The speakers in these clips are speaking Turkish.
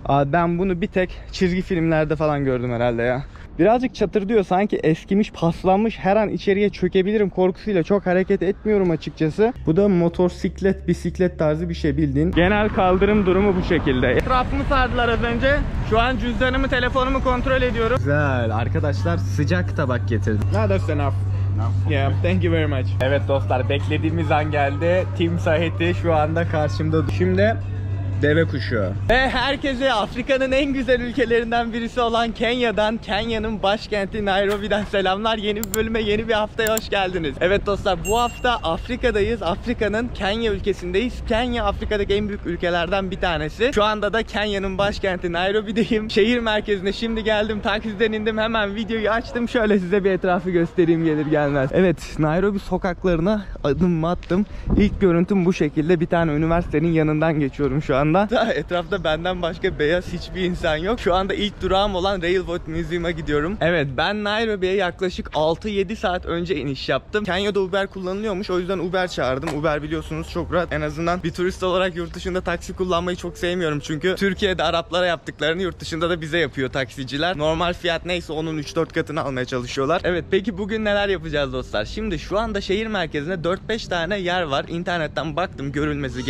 Abi ben bunu bir tek çizgi filmlerde falan gördüm herhalde ya. Birazcık çatır diyor, sanki eskimiş, paslanmış, her an içeriye çökebilirim korkusuyla çok hareket etmiyorum açıkçası. Bu da motosiklet, bisiklet tarzı bir şey bildiğin. Genel kaldırım durumu bu şekilde. Etrafımı sardılar az önce. Şu an cüzdanımı, telefonumu kontrol ediyorum. Güzel arkadaşlar, sıcak tabak getirdim. No, that's enough. Yeah, thank you very much. Evet dostlar, beklediğimiz an geldi. Timsah eti şu anda karşımda. Şimdi deve kuşu. Ve herkese Afrika'nın en güzel ülkelerinden birisi olan Kenya'dan, Kenya'nın başkenti Nairobi'den selamlar. Yeni bir bölüme, yeni bir haftaya hoş geldiniz. Evet dostlar, bu hafta Afrika'dayız. Afrika'nın Kenya ülkesindeyiz. Kenya Afrika'daki en büyük ülkelerden bir tanesi. Şu anda da Kenya'nın başkenti Nairobi'deyim. Şehir merkezine şimdi geldim. Taksiden indim, hemen videoyu açtım. Şöyle size bir etrafı göstereyim gelir gelmez. Evet, Nairobi sokaklarına adım attım. İlk görüntüm bu şekilde. Bir tane üniversitenin yanından geçiyorum şu anda. Etrafta benden başka beyaz hiçbir insan yok. Şu anda ilk durağım olan Railroad Museum'a gidiyorum. Evet, ben Nairobi'ye yaklaşık 6-7 saat önce iniş yaptım. Kenya'da Uber kullanılıyormuş, o yüzden Uber çağırdım. Uber biliyorsunuz çok rahat. En azından bir turist olarak yurt dışında taksi kullanmayı çok sevmiyorum. Çünkü Türkiye'de Araplara yaptıklarını yurt dışında da bize yapıyor taksiciler. Normal fiyat neyse onun 3-4 katını almaya çalışıyorlar. Evet, peki bugün neler yapacağız dostlar? Şimdi şu anda şehir merkezinde 4-5 tane yer var. İnternetten baktım, görülmesi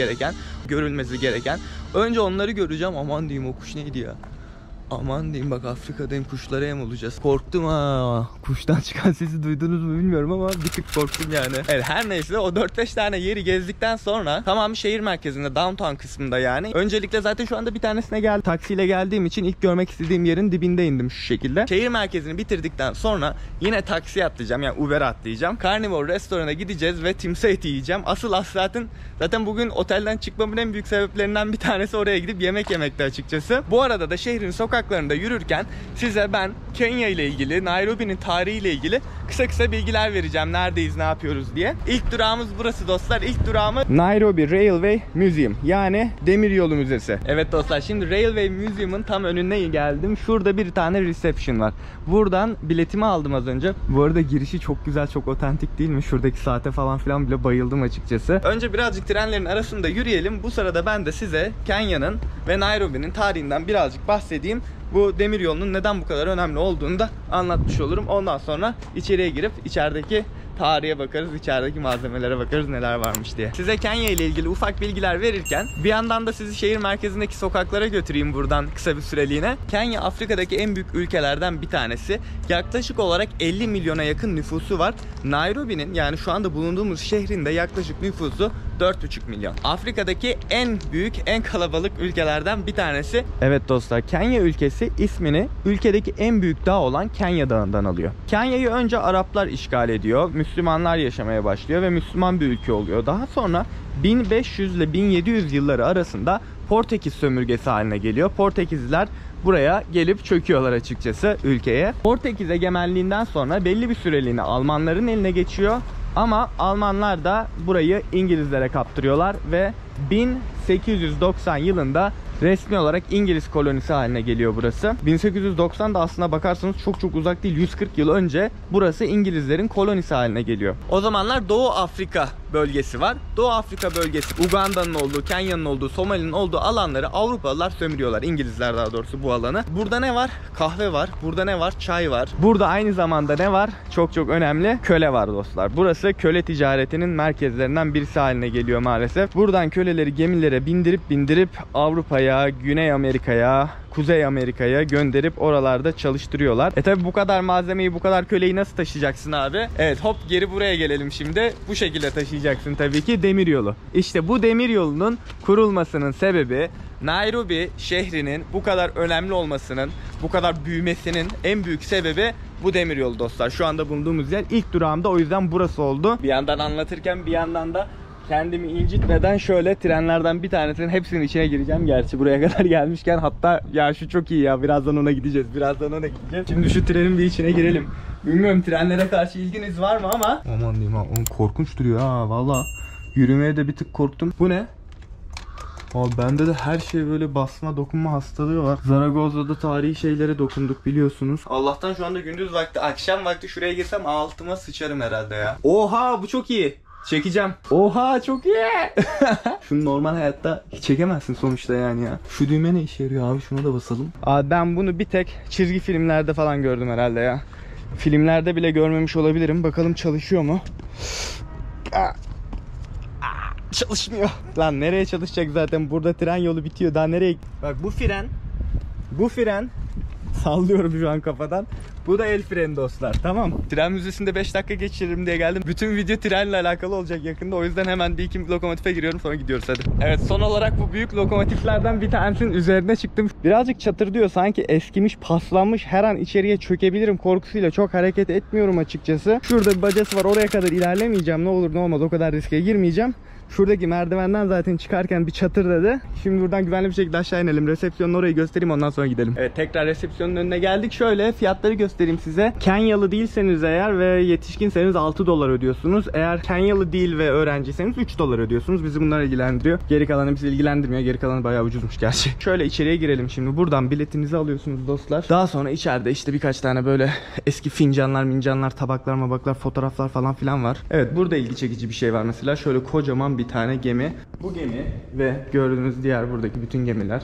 gereken. Önce onları göreceğim. Aman diyeyim, o kuş neydi ya? Aman diyeyim, bak Afrika'dayım, kuşlara yem olacağız. Korktum ha. Kuştan çıkan sesi duydunuz mu bilmiyorum ama bir tık korktum yani. Evet, her neyse, o 4-5 tane yeri gezdikten sonra tamam, şehir merkezinde, downtown kısmında yani. Öncelikle zaten şu anda bir tanesine geldim. Taksiyle geldiğim için ilk görmek istediğim yerin dibinde indim şu şekilde. Şehir merkezini bitirdikten sonra yine taksiye atlayacağım, yani Uber'e atlayacağım. Carnivore restorana gideceğiz ve timsah eti yiyeceğim. Asıl zaten bugün otelden çıkmamın en büyük sebeplerinden bir tanesi oraya gidip yemek yemekti açıkçası. Bu arada da şehrin sokaklarında yürürken size ben Kenya ile ilgili, Nairobi'nin tarihiyle ilgili kısa bilgiler vereceğim. Neredeyiz, ne yapıyoruz diye. İlk durağımız burası dostlar. İlk durağımız Nairobi Railway Museum, yani Demiryolu Müzesi. Evet dostlar, şimdi Railway Museum'un tam önüne geldim. Şurada bir tane reception var. Buradan biletimi aldım az önce. Bu arada girişi çok güzel, çok otantik değil mi? Şuradaki saate falan filan bile bayıldım açıkçası. Önce birazcık trenlerin arasında yürüyelim. Bu sırada ben de size Kenya'nın ve Nairobi'nin tarihinden birazcık bahsedeyim. Bu demiryolunun neden bu kadar önemli olduğunu da anlatmış olurum. Ondan sonra içeriye girip içerideki tarihe bakarız, içerideki malzemelere bakarız neler varmış diye. Size Kenya ile ilgili ufak bilgiler verirken bir yandan da sizi şehir merkezindeki sokaklara götüreyim buradan kısa bir süreliğine. Kenya Afrika'daki en büyük ülkelerden bir tanesi. Yaklaşık olarak 50 milyona yakın nüfusu var. Nairobi'nin, yani şu anda bulunduğumuz şehrin de yaklaşık nüfusu 4,5 milyon. Afrika'daki en büyük, en kalabalık ülkelerden bir tanesi. Evet dostlar, Kenya ülkesi ismini ülkedeki en büyük dağ olan Kenya Dağı'ndan alıyor. Kenya'yı önce Araplar işgal ediyor. Müslümanlar yaşamaya başlıyor ve Müslüman bir ülke oluyor. Daha sonra 1500 ile 1700 yılları arasında Portekiz sömürgesi haline geliyor. Portekizliler buraya gelip çöküyorlar açıkçası ülkeye. Portekiz egemenliğinden sonra belli bir süreliğine Almanların eline geçiyor. Ama Almanlar da burayı İngilizlere kaptırıyorlar ve 1890 yılında resmi olarak İngiliz kolonisi haline geliyor burası. 1890 da aslına bakarsanız çok uzak değil. 140 yıl önce burası İngilizlerin kolonisi haline geliyor. O zamanlar Doğu Afrika bölgesi var. Doğu Afrika bölgesi, Uganda'nın olduğu, Kenya'nın olduğu, Somali'nin olduğu alanları Avrupalılar sömürüyorlar. İngilizler daha doğrusu bu alanı. Burada ne var? Kahve var. Burada ne var? Çay var. Burada aynı zamanda ne var? Çok önemli. Köle var dostlar. Burası köle ticaretinin merkezlerinden birisi haline geliyor maalesef. Buradan köleleri gemilere bindirip Avrupa'ya, Güney Amerika'ya, Kuzey Amerika'ya gönderip oralarda çalıştırıyorlar. Tabi bu kadar malzemeyi, bu kadar köleyi nasıl taşıyacaksın abi? Evet, hop geri buraya gelelim şimdi. Bu şekilde taşıyacaksın tabii ki, demiryolu. İşte bu demiryolunun kurulmasının sebebi, Nairobi şehrinin bu kadar önemli olmasının, bu kadar büyümesinin en büyük sebebi bu demiryolu dostlar. Şu anda bulunduğumuz yer, ilk durağımda o yüzden burası oldu. Bir yandan anlatırken bir yandan da kendimi incitmeden şöyle trenlerden bir tanesinin hepsinin içine gireceğim. Gerçi buraya kadar gelmişken, hatta ya şu çok iyi ya, birazdan ona gideceğiz. Şimdi şu trenin bir içine girelim. Bilmiyorum trenlere karşı ilginiz var mı ama aman diyeyim ha, korkunç duruyor ha valla. Yürümeye de bir tık korktum. Bu ne? Abi bende de her şey böyle basma, dokunma hastalığı var. Zaragoza'da tarihi şeylere dokunduk biliyorsunuz. Allah'tan şu anda gündüz vakti, akşam vakti şuraya girsem altıma sıçarım herhalde ya. Oha, bu çok iyi. Çekeceğim. Oha çok iyi. Şunu normal hayatta hiç çekemezsin sonuçta yani ya. Şu düğme ne işe yarıyor abi, şuna da basalım. Abi ben bunu bir tek çizgi filmlerde falan gördüm herhalde ya. Filmlerde bile görmemiş olabilirim. Bakalım çalışıyor mu? Çalışmıyor. Lan nereye çalışacak zaten? Burada tren yolu bitiyor. Daha nereye? Bak bu fren. Bu fren. Sallıyorum şu an kafadan. Bu da el freni dostlar. Tamam. Tren müzesinde 5 dakika geçiririm diye geldim. Bütün video trenle alakalı olacak yakında. O yüzden hemen bir iki lokomotife giriyorum, sonra gidiyoruz hadi. Evet, son olarak bu büyük lokomotiflerden bir tanesinin üzerine çıktım. Birazcık çatırdıyor. Sanki eskimiş, paslanmış. Her an içeriye çökebilirim korkusuyla çok hareket etmiyorum açıkçası. Şurada bir bacası var. Oraya kadar ilerlemeyeceğim. Ne olur ne olmaz o kadar riske girmeyeceğim. Şuradaki merdivenden zaten çıkarken bir çatır dedi. Şimdi buradan güvenli bir şekilde aşağı inelim. Resepsiyonun orayı göstereyim, ondan sonra gidelim. Evet, tekrar resepsiyonun önüne geldik. Şöyle fiyatları göstereyim size. Kenyalı değilseniz eğer ve yetişkinseniz 6 dolar ödüyorsunuz. Eğer Kenyalı değil ve öğrenciyseniz 3 dolar ödüyorsunuz. Bizi bunlar ilgilendiriyor. Geri kalanı bizi ilgilendirmiyor. Geri kalanı bayağı ucuzmuş gerçi. Şöyle içeriye girelim şimdi. Buradan biletinizi alıyorsunuz dostlar. Daha sonra içeride işte birkaç tane böyle eski fincanlar, mincanlar, tabaklar, mabaklar, fotoğraflar falan filan var. Evet, burada ilgi çekici bir şey var mesela. Şöyle kocaman bir tane gemi. Bu gemi ve gördüğünüz diğer buradaki bütün gemiler.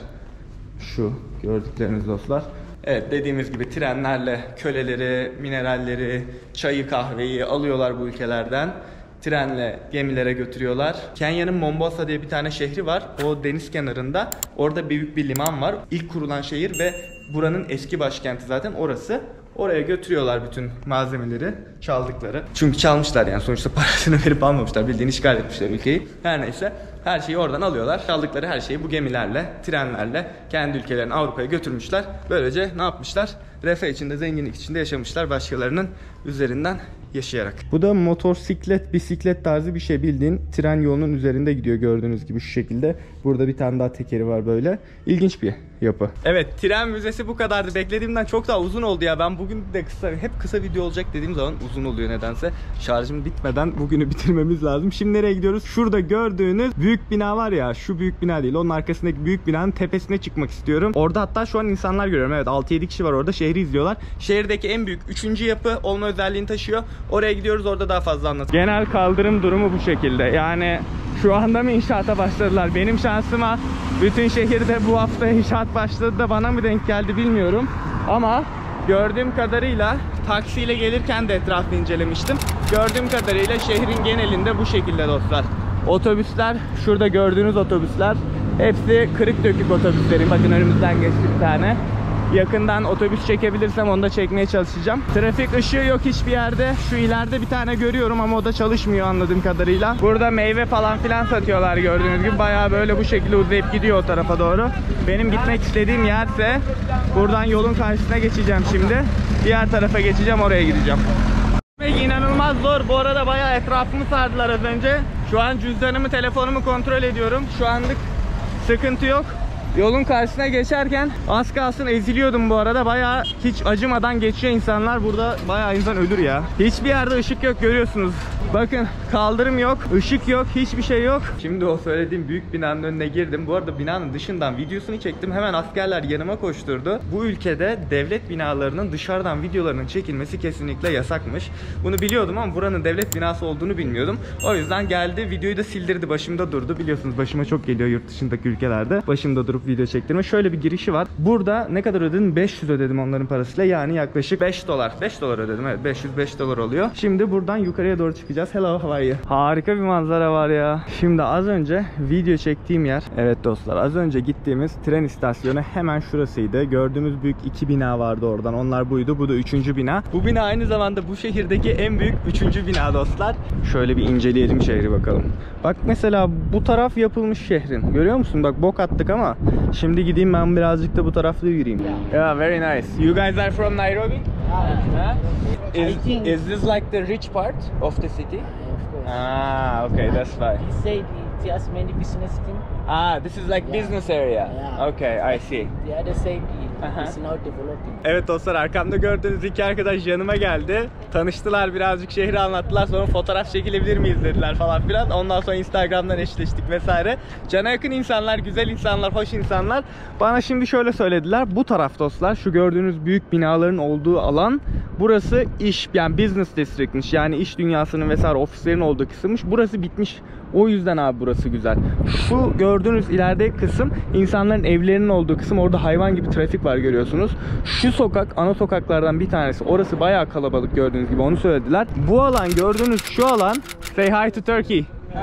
Şu gördükleriniz dostlar. Evet, dediğimiz gibi trenlerle köleleri, mineralleri, çayı, kahveyi alıyorlar bu ülkelerden. Trenle gemilere götürüyorlar. Kenya'nın Mombasa diye bir tane şehri var. O deniz kenarında. Orada büyük bir liman var. İlk kurulan şehir ve buranın eski başkenti zaten orası. Oraya götürüyorlar bütün malzemeleri, çaldıkları. Çünkü çalmışlar yani, sonuçta parasını verip almamışlar. Bildiğin işgal etmişler ülkeyi. Her neyse, her şeyi oradan alıyorlar. Çaldıkları her şeyi bu gemilerle, trenlerle kendi ülkelerine, Avrupa'ya götürmüşler. Böylece ne yapmışlar? Refah içinde, zenginlik içinde yaşamışlar, başkalarının üzerinden yaşayarak. Bu da motosiklet, bisiklet tarzı bir şey, bildiğin tren yolunun üzerinde gidiyor gördüğünüz gibi şu şekilde. Burada bir tane daha tekeri var böyle. İlginç bir yapı. Evet, tren müzesi bu kadardı. Beklediğimden çok daha uzun oldu ya. Ben bugün de hep kısa video olacak dediğim zaman uzun oluyor nedense. Şarjım bitmeden bugünü bitirmemiz lazım. Şimdi nereye gidiyoruz? Şurada gördüğünüz büyük bina var ya, şu büyük bina değil. Onun arkasındaki büyük binanın tepesine çıkmak istiyorum. Orada hatta şu an insanlar görüyorum. Evet, 6-7 kişi var orada. Şehri izliyorlar. Şehirdeki en büyük 3. yapı olma özelliğini taşıyor. Oraya gidiyoruz, orada daha fazla anlatacağım. Genel kaldırım durumu bu şekilde. Yani şu anda mı inşaata başladılar? Benim şansıma bütün şehirde bu hafta inşaat başladı da bana mı denk geldi bilmiyorum. Ama gördüğüm kadarıyla taksiyle gelirken de etrafı incelemiştim. Gördüğüm kadarıyla şehrin genelinde bu şekilde dostlar. Otobüsler, şurada gördüğünüz otobüsler hepsi kırık dökük otobüslerin. Bakın önümüzden geçti bir tane. Yakından otobüs çekebilirsem onu da çekmeye çalışacağım. Trafik ışığı yok hiçbir yerde. Şu ileride bir tane görüyorum ama o da çalışmıyor anladığım kadarıyla. Burada meyve falan filan satıyorlar gördüğünüz gibi. Bayağı böyle bu şekilde uzayıp gidiyor o tarafa doğru. Benim gitmek istediğim yerse buradan yolun karşısına geçeceğim şimdi. Diğer tarafa geçeceğim, oraya gideceğim. İnanılmaz zor. Bu arada bayağı etrafımı sardılar az önce. Şu an cüzdanımı, telefonumu kontrol ediyorum. Şu anlık sıkıntı yok. Yolun karşısına geçerken az kalsın eziliyordum bu arada. Bayağı hiç acımadan geçiyor insanlar. Burada bayağı insan ölür ya. Hiçbir yerde ışık yok, görüyorsunuz. Bakın, kaldırım yok, ışık yok, hiçbir şey yok. Şimdi o söylediğim büyük binanın önüne girdim. Bu arada binanın dışından videosunu çektim. Hemen askerler yanıma koşturdu. Bu ülkede devlet binalarının dışarıdan videolarının çekilmesi kesinlikle yasakmış. Bunu biliyordum ama buranın devlet binası olduğunu bilmiyordum. O yüzden geldi, videoyu da sildirdi, başımda durdu. Biliyorsunuz başıma çok geliyor yurt dışındaki ülkelerde. Başımda durup video çektirme. Şöyle bir girişi var. Burada ne kadar ödedim? 500 ödedim onların parasıyla. Yani yaklaşık 5 dolar. 5 dolar ödedim. Evet, 505 dolar oluyor. Şimdi buradan yukarıya doğru çıkacağız. Hello, how are you? Harika bir manzara var ya. Şimdi az önce video çektiğim yer. Evet dostlar, az önce gittiğimiz tren istasyonu hemen şurasıydı. Gördüğümüz büyük 2 bina vardı oradan. Onlar buydu. Bu da 3. bina. Bu bina aynı zamanda bu şehirdeki en büyük 3. bina dostlar. Şöyle bir inceleyelim şehri bakalım. Bak mesela bu taraf yapılmış şehrin. Görüyor musun? Bak bok attık ama şimdi gideyim ben birazcık da bu tarafta yürüyeyim. Yeah, very nice. You guys are from Nairobi? Is this like the rich part of the city? Of course. Ah, okay, that's fine. He said he has many business things. Ah, this is like business area. Yeah. Okay, I see. The other side Uh-huh. is now developing. Evet dostlar, arkamda gördüğünüz iki arkadaş yanıma geldi. Tanıştılar, birazcık şehri anlattılar. Sonra fotoğraf çekilebilir miyiz dediler falan filan. Ondan sonra Instagram'dan eşleştik vesaire. Cana yakın insanlar, güzel insanlar, hoş insanlar. Bana şimdi şöyle söylediler. Bu taraf dostlar, şu gördüğünüz büyük binaların olduğu alan, burası iş, yani business district'miş. Yani iş dünyasının vesaire ofislerin olduğu kısımmış. Burası bitmiş. O yüzden abi burası güzel. Şu gördüğünüz ileride kısım insanların evlerinin olduğu kısım. Orada hayvan gibi trafik var, görüyorsunuz. Şu sokak ana sokaklardan bir tanesi. Orası bayağı kalabalık gördüğünüz gibi, onu söylediler. Bu alan, gördüğünüz şu alan, say hi to Turkey.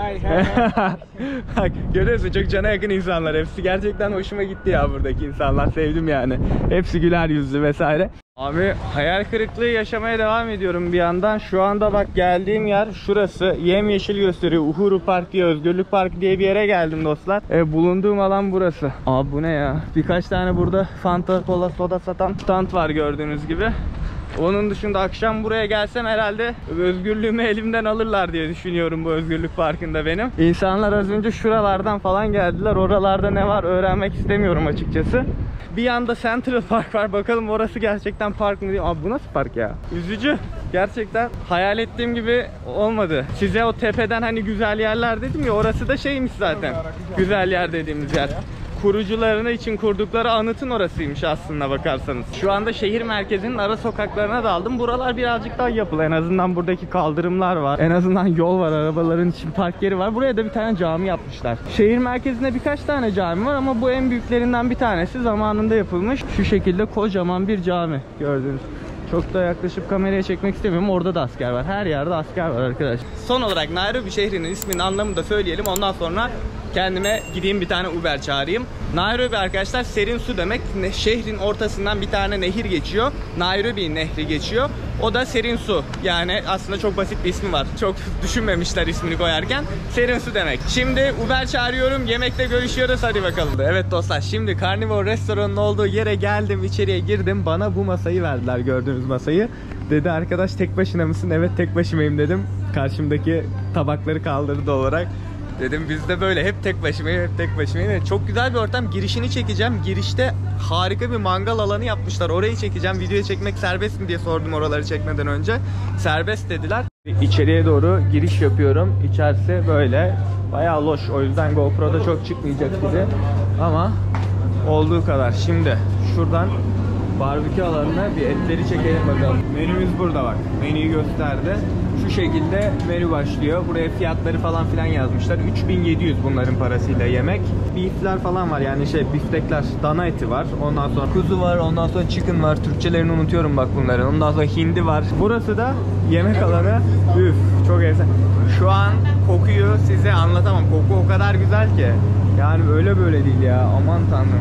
Bak görüyorsun, çok cana yakın insanlar. Hepsi gerçekten hoşuma gitti ya, buradaki insanlar. Sevdim yani. Hepsi güler yüzlü vesaire. Abi hayal kırıklığı yaşamaya devam ediyorum bir yandan. Şu anda bak geldiğim yer şurası. Yemyeşil gösteriyor. Uhuru Park diye, Özgürlük Park diye bir yere geldim dostlar. Bulunduğum alan burası. Abi bu ne ya? Birkaç tane burada Fanta, Cola, soda satan stand var gördüğünüz gibi. Onun dışında akşam buraya gelsem herhalde özgürlüğümü elimden alırlar diye düşünüyorum bu Özgürlük Parkı'nda benim. İnsanlar az önce şuralardan falan geldiler. Oralarda ne var öğrenmek istemiyorum açıkçası. Bir yanda Central Park var. Bakalım orası gerçekten park mı diye. Abi bu nasıl park ya? Üzücü. Gerçekten hayal ettiğim gibi olmadı. Size o tepeden hani güzel yerler dedim ya, orası da şeymiş zaten. Güzel yer dediğimiz yer. Kurucularına için kurdukları anıtın orasıymış aslında bakarsanız. Şu anda şehir merkezinin ara sokaklarına daldım. Buralar birazcık daha yapılı. En azından buradaki kaldırımlar var. En azından yol var, arabaların için park yeri var. Buraya da bir tane cami yapmışlar. Şehir merkezinde birkaç tane cami var ama bu en büyüklerinden bir tanesi, zamanında yapılmış. Şu şekilde kocaman bir cami gördüğünüz. Çok da yaklaşıp kameraya çekmek istemiyorum. Orada da asker var. Her yerde asker var arkadaşlar. Son olarak Nairobi şehrinin isminin anlamını da söyleyelim. Ondan sonra kendime gideyim bir tane Uber çağırayım. Nairobi arkadaşlar serin su demek. Şehrin ortasından bir tane nehir geçiyor. Nairobi Nehri geçiyor. O da serin su. Yani aslında çok basit bir ismi var. Çok düşünmemişler ismini koyarken. Serin su demek. Şimdi Uber çağırıyorum. Yemekte görüşüyoruz. Hadi bakalım. Evet dostlar, şimdi Carnivore restoranın olduğu yere geldim. İçeriye girdim. Bana bu masayı verdiler, gördüğünüz masayı. Dedi arkadaş tek başına mısın? Evet tek başımayım dedim. Karşımdaki tabakları kaldırdı olarak. Dedim bizde böyle hep tek başımayım, hep tek başımayım. Evet, çok güzel bir ortam. Girişini çekeceğim. Girişte harika bir mangal alanı yapmışlar. Orayı çekeceğim. Videoya çekmek serbest mi diye sordum oraları çekmeden önce. Serbest dediler. İçeriye doğru giriş yapıyorum. İçerisi böyle bayağı loş. O yüzden GoPro'da çok çıkmayacak gibi. Ama olduğu kadar. Şimdi şuradan barbekü alanına bir etleri çekelim bakalım. Menümüz burada bak. Menüyü gösterdi. Şu şekilde menü başlıyor. Buraya fiyatları falan filan yazmışlar. 3700 bunların parasıyla yemek. Beefler falan var, yani biftekler, dana eti var. Ondan sonra kuzu var, ondan sonra chicken var. Türkçelerini unutuyorum bak bunların. Ondan sonra hindi var. Burası da yemek alanı. Üf, çok efsane. Şu an kokuyu size anlatamam. Koku o kadar güzel ki. Yani öyle böyle değil ya. Aman tanrım.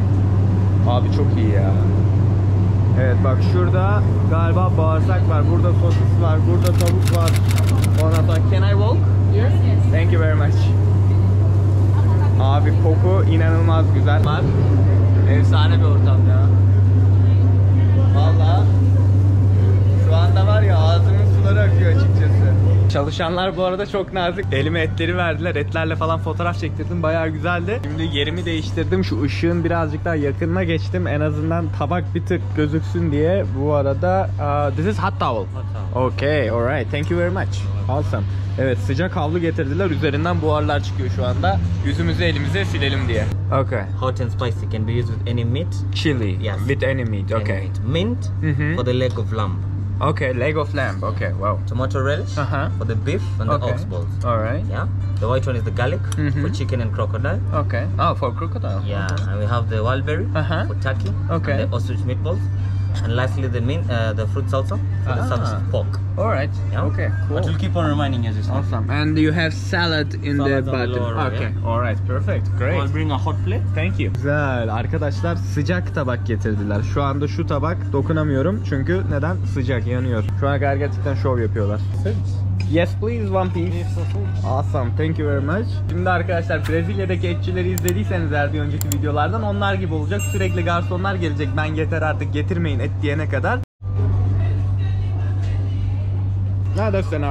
Abi çok iyi ya. Evet bak şurada galiba bağırsak var, burada sosis var, burada tavuk var. Ondan sonra can I walk? Yes. Thank you very much. Abi koku inanılmaz güzel. Var. Efsane bir ortam ya. Vallahi şu anda var ya, ağzımın suları akıyor açıkçası. Çalışanlar bu arada çok nazik. Elime etleri verdiler. Etlerle falan fotoğraf çektirdim. Bayağı güzeldi. Şimdi yerimi değiştirdim. Şu ışığın birazcık daha yakınına geçtim. En azından tabak bir tık gözüksün diye. Bu arada this is hot towel. Okay, alright. Thank you very much. Awesome. Evet, sıcak havlu getirdiler. Üzerinden buharlar çıkıyor şu anda. Yüzümüzü elimize silelim diye. Okay. Hot and spicy can be used with any meat. Chili. Yes. With any meat. Any Okay. meat. Mint for the leg of lamb. Okay, leg of lamb. Okay, wow. Tomato relish for the beef and the ox balls. Alright. Yeah. The white one is the garlic for chicken and crocodile. Okay. Oh, for crocodile. Yeah. And we have the wild berry for turkey. Okay. And the ostrich meatballs. And lastly the the fruit salsa for the service of pork. Alright. Yeah. Okay, cool. But we'll keep on reminding as you start. Awesome. And you have salad in Salad the on the bottom. lower, Okay. yeah. Alright, perfect. Great. I'll bring a hot plate. Thank you. Güzel. Arkadaşlar sıcak tabak getirdiler. Şu anda şu tabak dokunamıyorum. Çünkü neden? Sıcak, yanıyor. Şu an gerçekten şov yapıyorlar. Yes please, one piece. Awesome, thank you very much. Şimdi arkadaşlar Brezilya'daki etçileri izlediyseniz eğer bir önceki videolardan, onlar gibi olacak. Sürekli garsonlar gelecek. Ben yeter artık getirmeyin et diyene kadar. No, that's enough.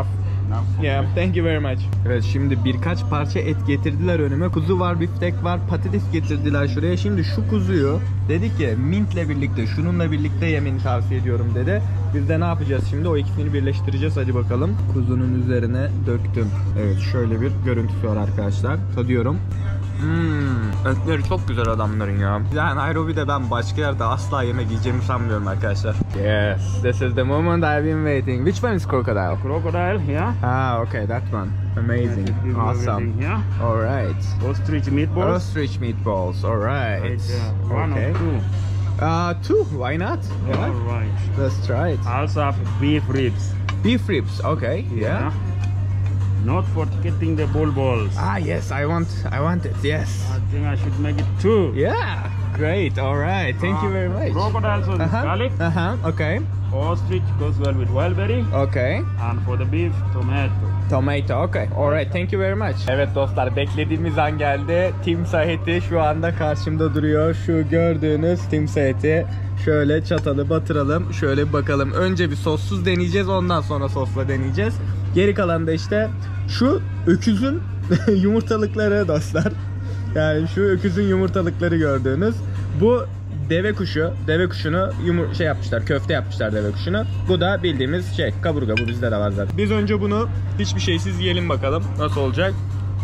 Yeah, thank you very much. Evet, şimdi birkaç parça et getirdiler önüme. Kuzu var, biftek var, patates getirdiler şuraya. Şimdi şu kuzuyu dedi ki mintle birlikte, şununla birlikte yemeni tavsiye ediyorum dedi. Biz de ne yapacağız şimdi? O ikisini birleştireceğiz. Hadi bakalım. Kuzunun üzerine döktüm. Evet, şöyle bir görüntüsü var arkadaşlar. Tadıyorum. Etleri çok güzel adamların ya. Yani Nairobi'de ben başka yerde asla yemek yiyeceğimi sanmıyorum arkadaşlar. Yes, this is the moment I've been waiting. Which one is crocodile? Crocodile, yeah. Ah, okay, that one. Amazing. Awesome. Yeah. All right. Ostrich meatballs. Ostrich meatballs. All right. One Okay. or two. Two. Why not? Yeah. All right. Let's try it. Also have beef ribs. Beef ribs. Okay. Yeah. Not forgetting the bull balls. Ah, yes. I want it. Yes. I think I should make it two. Yeah. Great. All right. Thank you very much. Crocodile sauce is garlic. Okay. Ostrich goes well with wild berry. Okay. And for the beef, tomato. Tomato. Okay. All right. Thank you very much. Evet dostlar, beklediğimiz an geldi. Timsah eti şu anda karşımda duruyor. Şu gördüğünüz timsah eti. Şöyle çatalı batıralım. Şöyle bir bakalım. Önce bir sossuz deneyeceğiz. Ondan sonra sosla deneyeceğiz. Geri kalan da işte şu öküzün yumurtalıkları dostlar. Yani şu öküzün yumurtalıkları gördüğünüz. Bu deve kuşu. Deve kuşunu yapmışlar. Köfte yapmışlar deve kuşunu. Bu da bildiğimiz kaburga. Bu bizde de var zaten. Biz önce bunu hiçbir şeysiz yiyelim bakalım. Nasıl olacak?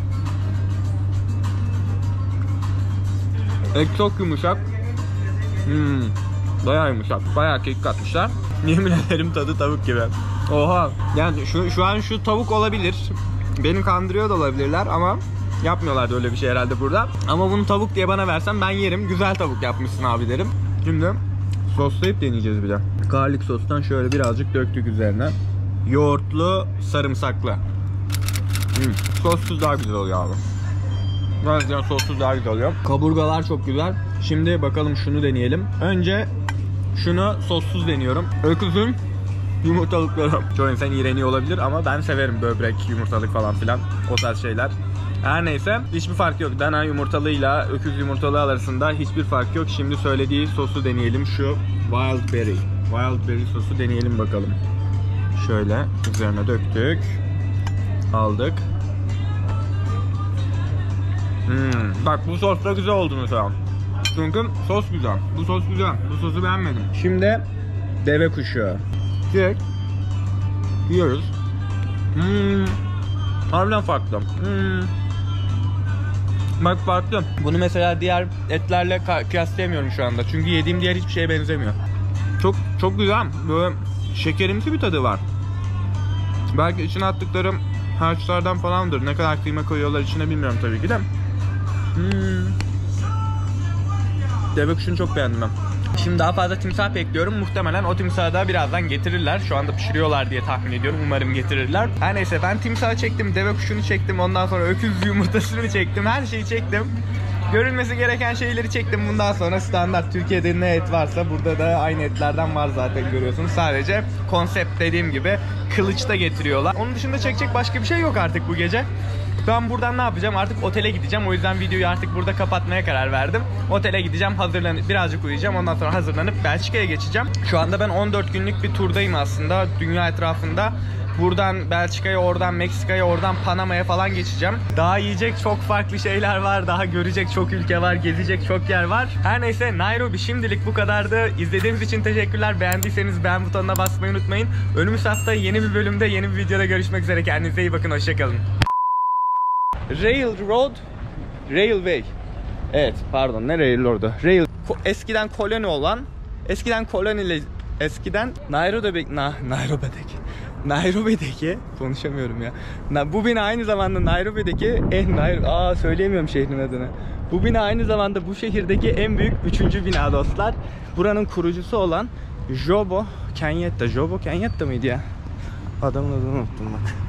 Et çok yumuşak. Bayağı yumuşak. Bayağı kek katmışlar. Yemin ederim tadı tavuk gibi. Oha. Yani şu an şu tavuk olabilir. Beni kandırıyor da olabilirler ama yapmıyorlardı öyle bir şey herhalde burada. Ama bunu tavuk diye bana versen ben yerim. Güzel tavuk yapmışsın abi derim. Şimdi soslayıp deneyeceğiz bir de. Garlic sostan şöyle birazcık döktük üzerine. Yoğurtlu, sarımsaklı. Sossuz daha güzel oluyor abi. Gerçekten sossuz daha güzel oluyor. Kaburgalar çok güzel. Şimdi bakalım şunu deneyelim. Önce şunu sossuz deniyorum. Öküzün yumurtalıkları. Çoğu insan iğreniyor olabilir ama ben severim böbrek, yumurtalık falan filan. O tarz şeyler. Her neyse hiçbir fark yok. Dana yumurtalığıyla öküz yumurtalığı arasında hiçbir fark yok. Şimdi söylediği sosu deneyelim. Şu wild berry. Wild berry sosu deneyelim bakalım. Şöyle üzerine döktük. Aldık. Bak bu sos da güzel oldu mesela. Çünkü sos güzel. Bu sos güzel. Bu sosu beğenmedim. Şimdi deve kuşu. Direkt yiyoruz. Harbiden farklı. Bak farklı. Bunu mesela diğer etlerle kıyaslayamıyorum şu anda. Çünkü yediğim diğer hiçbir şeye benzemiyor. Çok güzel. Böyle şekerimsi bir tadı var. Belki içine attıklarım harçlardan falandır. Ne kadar kıyma koyuyorlar içine bilmiyorum tabii ki de. Deve kuşunu çok beğendim ben. Şimdi daha fazla timsah bekliyorum. Muhtemelen o timsahı da birazdan getirirler. Şu anda pişiriyorlar diye tahmin ediyorum. Umarım getirirler. Her neyse ben timsahı çektim, deve kuşunu çektim. Ondan sonra öküz yumurtasını çektim. Her şeyi çektim. Görülmesi gereken şeyleri çektim. Bundan sonra standart Türkiye'de ne et varsa burada da aynı etlerden var zaten görüyorsunuz. Sadece konsept dediğim gibi kılıçta getiriyorlar. Onun dışında çekecek başka bir şey yok artık bu gece. Ben buradan ne yapacağım? Artık otele gideceğim. O yüzden videoyu artık burada kapatmaya karar verdim. Otele gideceğim, hazırlanıp birazcık uyuyacağım. Ondan sonra hazırlanıp Belçika'ya geçeceğim. Şu anda ben 14 günlük bir turdayım aslında dünya etrafında. Buradan Belçika'ya, oradan Meksika'ya, oradan Panama'ya falan geçeceğim. Daha yiyecek çok farklı şeyler var. Daha görecek çok ülke var. Gezecek çok yer var. Her neyse Nairobi şimdilik bu kadardı. İzlediğiniz için teşekkürler. Beğendiyseniz beğen butonuna basmayı unutmayın. Önümüz hafta yeni bir bölümde, yeni bir videoda görüşmek üzere. Kendinize iyi bakın. Hoşçakalın. Railroad, Railway. Evet, pardon, ne Railroad'u? Eskiden koloni olan, eskiden Nairobi'deki konuşamıyorum ya. Bu bina aynı zamanda Nairobi'deki söyleyemiyorum şehrin adını. Bu bina aynı zamanda bu şehirdeki en büyük 3. bina dostlar. Buranın kurucusu olan Jomo Kenyatta mıydı ya? Adamın adını unuttum bak.